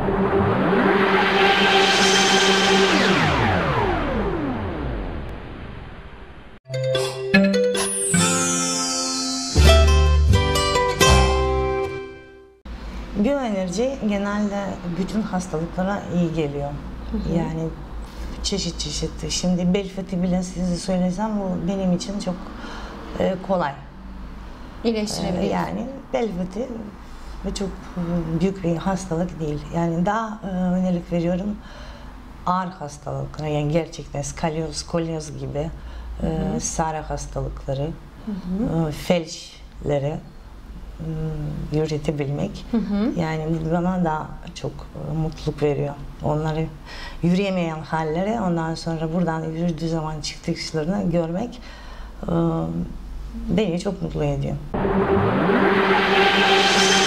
Biyoenerji genelde bütün hastalıklara iyi geliyor. Yani çeşit çeşit. Şimdi bel fıtığı bile size söylesem bu benim için çok kolay. İyileştirebilir. Yani bel fıtığı ve çok büyük bir hastalık değil. Yani daha önerik veriyorum ağır hastalıklara, yani gerçekten skolyoz gibi sarı hastalıkları, felçleri yürütebilmek. Yani bana da çok mutluluk veriyor. Onları yürüyemeyen halleri ondan sonra buradan yürüdüğü zaman çıktıklarını görmek beni çok mutlu ediyor.